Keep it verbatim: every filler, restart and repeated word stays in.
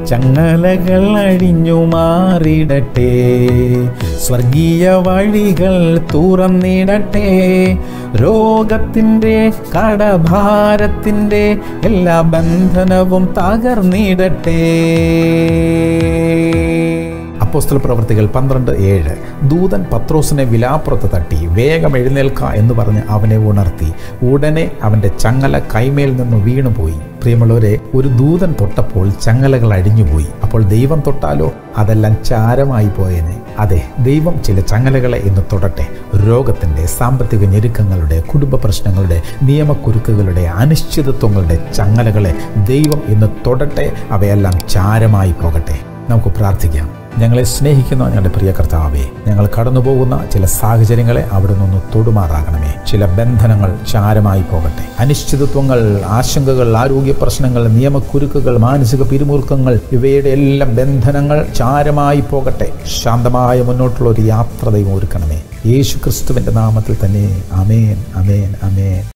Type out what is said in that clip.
ചങ്ങലകൾ അഴിഞ്ഞു മാറിടട്ടെ, സ്വർഗീയ വഴികൾ തുറന്നിടട്ടെ, രോഗത്തിൻ്റെ കടഭാരത്തിൻ്റെ എല്ലാ ബന്ധനവും തകർന്നിടട്ടെ. അപ്പോസ്തല പ്രവൃത്തികൾ പന്ത്രണ്ട് ഏഴ്. ദൂതൻ പത്രോസിനെ വിലാപ്പുറത്ത് തട്ടി, വേഗം എഴുന്നേൽക്ക എന്ന് പറഞ്ഞ് അവനെ ഉണർത്തി. ഉടനെ അവൻ്റെ ചങ്ങല കൈമേൽ നിന്ന് വീണുപോയി. പ്രിയമുള്ളവരെ, ഒരു ദൂതൻ തൊട്ടപ്പോൾ ചങ്ങലകൾ അഴിഞ്ഞുപോയി. അപ്പോൾ ദൈവം തൊട്ടാലോ അതെല്ലാം ചാരമായി പോയേനെ. അതെ, ദൈവം ചില ചങ്ങലകളെ ഇന്ന് തൊടട്ടെ. രോഗത്തിൻ്റെ, സാമ്പത്തിക ഞെരുക്കങ്ങളുടെ, കുടുംബ പ്രശ്നങ്ങളുടെ, നിയമക്കുരുക്കുകളുടെ, അനിശ്ചിതത്വങ്ങളുടെ ചങ്ങലകളെ ദൈവം ഇന്ന് തൊടട്ടെ. അവയെല്ലാം ചാരമായി പോകട്ടെ. നമുക്ക് പ്രാർത്ഥിക്കാം. ഞങ്ങളെ സ്നേഹിക്കുന്ന ഞങ്ങളുടെ പ്രിയ കർത്താവേ, ഞങ്ങൾ കടന്നുപോകുന്ന ചില സാഹചര്യങ്ങളെ അവിടെ നിന്ന് തൊടുമാറാകണമേ. ചില ബന്ധനങ്ങൾ ചാരമായി പോകട്ടെ. അനിശ്ചിതത്വങ്ങൾ, ആശങ്കകൾ, ആരോഗ്യ പ്രശ്നങ്ങൾ, നിയമക്കുരുക്കുകൾ, മാനസിക പിരിമുറുക്കങ്ങൾ, ഇവയുടെ എല്ലാം ബന്ധനങ്ങൾ ചാരമായി പോകട്ടെ. ശാന്തമായ മുന്നോട്ടുള്ള ഒരു യാത്ര ദൈവം ഒരുക്കണമേ. യേശു ക്രിസ്തുവിൻ്റെ നാമത്തിൽ തന്നെ. ആമേൻ, ആമേൻ, ആമേൻ.